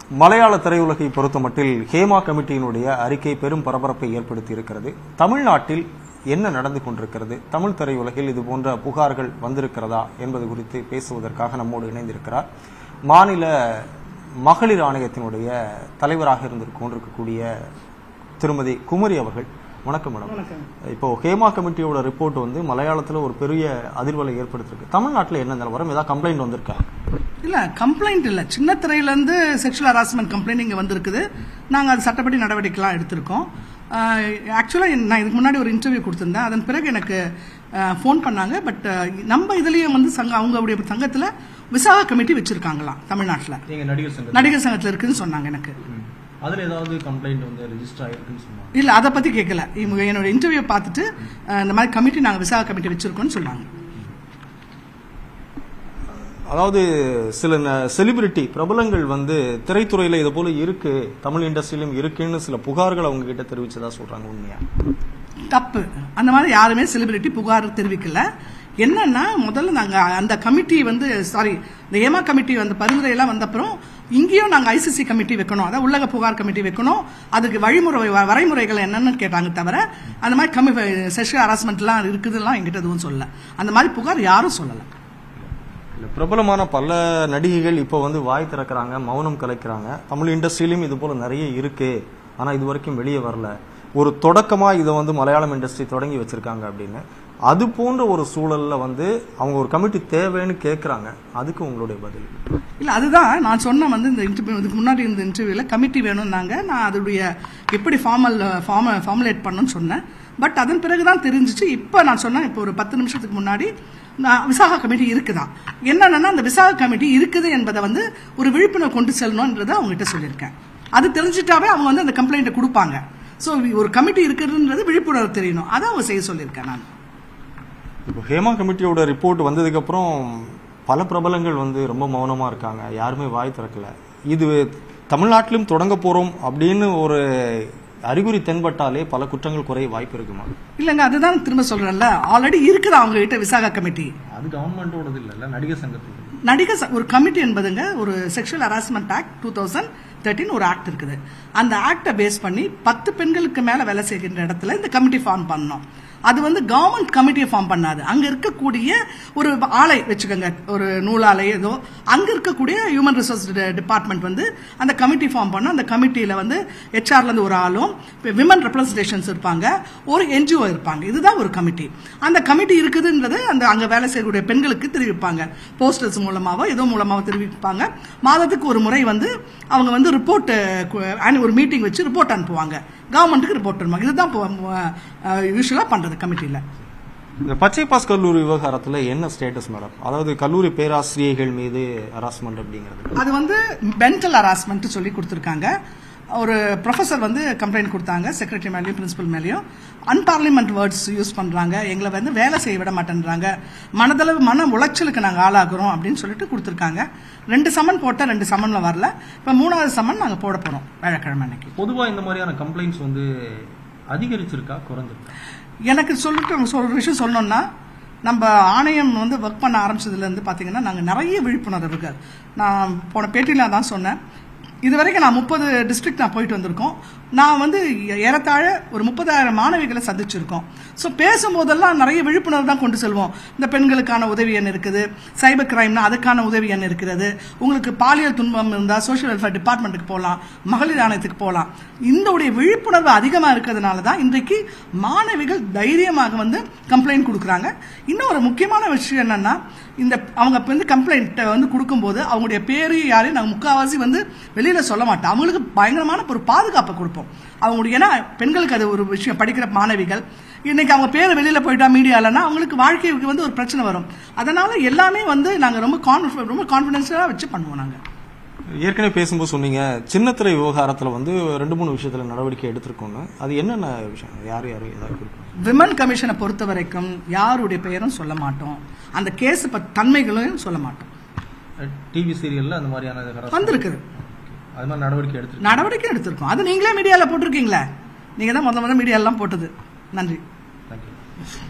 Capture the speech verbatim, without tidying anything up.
மலையாள திரையுலகை பொறுத்தமட்டில் ஹேமா கமிட்டியினுடைய அறிக்கை பெரும் பரபரப்பை ஏற்படுத்தி இருக்கிறது. தமிழ்நாட்டில் என்ன நடந்து கொண்டிருக்கிறது, தமிழ் திரையுலகில் இது போன்ற புகார்கள் வந்திருக்கிறதா என்பது குறித்து பேசுவதற்காக நம்மோடு இணைந்திருக்கிறார் மாநில மகளிர் ஆணையத்தினுடைய தலைவராக இருந்து கொண்டிருக்கக்கூடிய திருமதி குமரி அவர்கள். வணக்கம் மேடம். இப்போ ஹேமா கமிட்டியோட ரிப்போர்ட் வந்து மலையாளத்துல ஒரு பெரிய அதிர்வலை ஏற்படுத்திருக்கு. தமிழ்நாட்டில் என்ன நிலவரம், ஏதாவது கம்ப்ளைண்ட் வந்திருக்கா? இல்ல, கம்ப்ளைண்ட் இல்ல. சின்ன திரையில இருந்து செக்ஷுவல் ஹராஸ்மெண்ட் கம்ப்ளைண்ட் இங்க வந்திருக்குது. நாங்க அது சட்டப்படி நடவடிக்கைலாம் எடுத்திருக்கோம். ஆக்சுவலா நான் இதுக்கு முன்னாடி ஒரு இன்டர்வியூ கொடுத்திருந்தேன். அதன் பிறகு எனக்கு போன் பண்ணாங்க. பட் நம்ம இதுலயும் வந்து சங்க அவங்களுடைய சங்கத்துல விசாகா கமிட்டி வச்சிருக்காங்களாம் தமிழ்நாட்டில். நடிகர் சங்கத்துல இருக்குன்னு சொன்னாங்க எனக்கு. அதுல ஏதாவது கம்ப்ளைண்ட் வந்து ரெஜிஸ்டர் ஆயிருக்குன்னு சொன்னாங்க. இல்ல, அதை பத்தி கேட்கல. இவங்க என்னோட இன்டர்வியூ பார்த்துட்டு இந்த மாதிரி கமிட்டி நாங்க விசாகா கமிட்டி வச்சிருக்கோம்னு சொன்னாங்க. அதாவது சில செலிபிரிட்டி பிரபலங்கள் வந்து திரைத்துறையில இது போல இருக்கு, தமிழ் இண்டஸ்ட்ரியிலும் இருக்குன்னு சில புகார்கள் அவங்க கிட்ட தெரிவிச்சதா சொல்றாங்க. உண்மையா? தப்பு. அந்த மாதிரி யாருமே செலிபிரிட்டி புகார் தெரிவிக்கல. என்னன்னா, முதல்ல நாங்க அந்த கமிட்டி வந்து சாரி இந்த ஹேமா கமிட்டி வந்து பரிந்துரை எல்லாம் வந்த அப்புறம் இங்கேயும் நாங்க ஐசிசி கமிட்டி வைக்கணும், அதாவது உள்ளக புகார் கமிட்டி வைக்கணும், அதுக்கு வழிமுறை வரைமுறைகள் என்னன்னு கேட்டாங்க. தவிர அந்த மாதிரி கமி செக்ஷுவல் ஹராஸ்மெண்ட் எல்லாம் இருக்குதுலாம் எங்கிட்ட எதுவும் சொல்லல. அந்த மாதிரி புகார் யாரும் சொல்லல. பிரபலமான பல நடிகைகள் இப்ப வந்து வாய் திறக்கிறாங்க, மௌனம் கலைக்கிறாங்க. தமிழ் இண்டஸ்ட்ரியிலும் இது போல நிறைய இருக்கு, ஆனா இது வரைக்கும் வெளியே வரல. ஒரு தொடக்கமா இதை வந்து மலையாளம் இண்டஸ்ட்ரி தொடங்கி வச்சிருக்காங்க அப்படின்னு. அது போன்ற ஒரு சூழல்ல வந்து அவங்க ஒரு கமிட்டி தேவைன்னு கேட்கறாங்க. அதுக்கு உங்களுடைய பதில்? இல்ல, அதுதான் நான் சொன்ன வந்து இந்த இன்டர்வியூ இதுக்கு முன்னாடி இந்த இன்டர்வியூல கமிட்டி வேணும்னாங்க. நான் அதோடைய எப்படி ஃபார்மல் ஃபார்முலேட் பண்ணணும்னு சொன்னேன். பட் அதன் பிறகுதான் தெரிஞ்சிச்சு. இப்ப நான் சொன்னேன், இப்போ ஒரு பத்து நிமிஷத்துக்கு முன்னாடி நான் விசாகா கமிட்டி இருக்குதான். என்னன்னா, அந்த விசாகா கமிட்டி இருக்குது என்பதை வந்து ஒரு விழிப்புணர்வு கொண்டு செல்லணும்ன்றதை அவங்ககிட்ட சொல்லியிருக்கேன். அது தெரிஞ்சிட்டாவே அவங்க வந்து அந்த கம்ப்ளைண்ட்டை கொடுப்பாங்க. ஸோ ஒரு கமிட்டி இருக்குதுன்றது விழிப்புணர்வு தெரியணும். அதை அவங்க செய்ய சொல்லியிருக்கேன் நான். இப்போ ஹேமா கமிட்டியோட ரிப்போர்ட் வந்ததுக்கு அப்புறம் பல பிரபலங்கள் வந்து ரொம்ப மௌனமா இருக்காங்க, யாருமே வாய் திறக்கல. இது தமிழ்நாட்டிலும் தொடங்க போறோம் அப்படின்னு ஒரு அறிகுறி தென்பட்டாலே பல குற்றங்கள் குறைய வாய்ப்பு இருக்குமா? இல்லங்க, அதுதான் திரும்ப சொல்றேன்ல, ஆல்ரெடி இருக்குது அவங்க கிட்ட விசாகா கமிட்டி. அது கவர்மெண்டோடது இல்ல, நடிகர் சங்கத்தில் நடிகர் ஒரு கமிட்டி என்பதுங்க ஒரு sexual harassment act two thousand thirteen ஒரு ஆக்ட் இருக்குது. அந்த ஆக்டை பேஸ் பண்ணி பத்து பெண்களுக்கு மேல வேலை செய்கின்ற இடத்துல இந்த கமிட்டி ஃபார்ம் பண்ணணும். அது வந்து கவர்மெண்ட் கமிட்டியை ஃபார்ம் பண்ணாது. அங்க இருக்கக்கூடிய ஒரு ஆலை வச்சுக்கோங்க, ஒரு நூலாலை ஏதோ, அங்க இருக்கக்கூடிய ஹியூமன் ரிசோர்ஸ் டிபார்ட்மெண்ட் வந்து அந்த கமிட்டி ஃபார்ம் பண்ண. அந்த கமிட்டியில வந்து ஹெச்ஆர்ல இருந்து ஒரு ஆளும், விமன் ரெப்ரஸன்டேஷன்ஸ் இருப்பாங்க, ஒரு என்ஜிஓ இருப்பாங்க. இதுதான் ஒரு கமிட்டி. அந்த கமிட்டி இருக்குதுன்றது அந்த அங்க வேலை செய்யக்கூடிய பெண்களுக்கு தெரிவிப்பாங்க. போஸ்டர்ஸ் மூலமாவோ ஏதோ மூலமாவோ தெரிவிப்பாங்க. மாதத்துக்கு ஒரு முறை வந்து அவங்க வந்து ரிப்போர்ட் ஒரு மீட்டிங் வச்சு ரிப்போர்ட் அனுப்புவாங்க, கவர்மெண்ட்டுக்கு ரிப்போர்ட் பண்ணுவாங்க. இதுதான் யூஸ்வலா பண்றது கமிட்டியில. இந்த பச்சை பாஸ் கல்லூரி விவகாரத்துல என்ன ஸ்டேட்டஸ் மேடம்? அதாவது கல்லூரி பேராசிரியர்கள் மீது ஹராஸ்மெண்ட் அப்படிங்கிறது, அது வந்து மென்டல் ஹராஸ்மெண்ட் சொல்லி கொடுத்திருக்காங்க. ஒரு ப்ரொஃபசர் வந்து கம்ப்ளைண்ட் கொடுத்தாங்க, செக்ரட்டரி மேலேயும் பிரின்சிபல் மேலேயும் அன்பார்லிமெண்ட் வேர்ட்ஸ் யூஸ் பண்றாங்க, எங்களை வந்து வேலை செய்ய விட மாட்டேன்றாங்க, மனதளவு மன உளைச்சலுக்கு நாங்கள் ஆளாகிறோம் அப்படின்னு சொல்லிட்டு கொடுத்துருக்காங்க. ரெண்டு சமன் போட்ட ரெண்டு சமன்ல வரல. இப்ப மூணாவது சமன் நாங்க போட போறோம் வியாழக்கிழமை அன்னைக்கு. பொதுவா இந்த மாதிரியான கம்ப்ளைண்ட்ஸ் வந்து அதிகரிச்சிருக்கா குறைஞ்சிருக்கா? எனக்கு சொல்லிட்டு ஒரு விஷயம் சொல்லணும்னா, நம்ம ஆணையம் வந்து ஒர்க் பண்ண ஆரம்பிச்சதுல இருந்து பாத்தீங்கன்னா நாங்க நிறைய விழிப்புணர்வு இருக்கு. நான் போன பேட்டியில தான் சொன்னேன், இது வரைக்கும் நான் முப்பது டிஸ்ட்ரிக்ட் நான் போயிட்டு வந்திருக்கோம். நான் வந்து ஏறத்தாழ ஒரு முப்பதாயிரம் மாணவிகளை சந்திச்சிருக்கோம். ஸோ பேசும்போதெல்லாம் நிறைய விழிப்புணர்வு தான் கொண்டு செல்வோம். இந்த பெண்களுக்கான உதவி எண் இருக்குது, சைபர் கிரைம்னா அதுக்கான உதவி எண் இருக்கிறது, உங்களுக்கு பாலியல் துன்பம் இருந்தால் சோஷியல் வெல்ஃபேர் டிபார்ட்மெண்ட்டுக்கு போகலாம், மகளிர் ஆணையத்துக்கு போகலாம். இந்த உடைய விழிப்புணர்வு அதிகமாக இருக்கிறதுனால தான் இன்றைக்கு மாணவிகள் தைரியமாக வந்து கம்ப்ளைண்ட் கொடுக்குறாங்க. இன்னும் ஒரு முக்கியமான விஷயம் என்னன்னா, இந்த அவங்க வந்து கம்ப்ளைண்ட் வந்து கொடுக்கும்போது அவங்களுடைய பேரு யாரையும் நாங்கள் முக்கால்வாசி வந்து வெளியில சொல்ல மாட்டோம். அவங்களுக்கு பயங்கரமான ஒரு பாதுகாப்பை கொடுப்போம். அவங்களுடைய ஏன்னா பெண்களுக்கு அது ஒரு விஷயம், படிக்கிற மாணவிகள் இன்னைக்கு அவங்க பேர் வெளியில போயிட்டா மீடியாலன்னா அவங்களுக்கு வாழ்க்கைக்கு வந்து ஒரு பிரச்சனை வரும். அதனால எல்லாமே வந்து நாங்க ரொம்ப ரொம்ப கான்பிடன்ஸா வச்சு பண்ணுவோம். நாங்க ஏற்கனவே பேசும்போது சொன்னீங்க, சின்னத்திரை விவகாரத்துல வந்து ரெண்டு மூணு விஷயத்துல நடவடிக்கை எடுத்திருக்கோங்க. அது என்னென்ன விஷயம், யாரு யாரு ஏதாவது? விமன் கமிஷனை பொறுத்த வரைக்கும் யாருடைய பெயரும் சொல்ல மாட்டோம், அந்த கேஸ் தன்மைகளையும் சொல்ல மாட்டோம். டிவி சீரியல்ல அந்த மாதிரியான வந்திருக்குது, அது மாதிரி நடவடிக்கை எடுத்து நடவடிக்கை எடுத்திருக்கோம். அது நீங்களே மீடியால போட்டிருக்கீங்களா? நீங்க தான் முதல்ல முதல்ல மீடியா எல்லாம் போட்டது. நன்றி.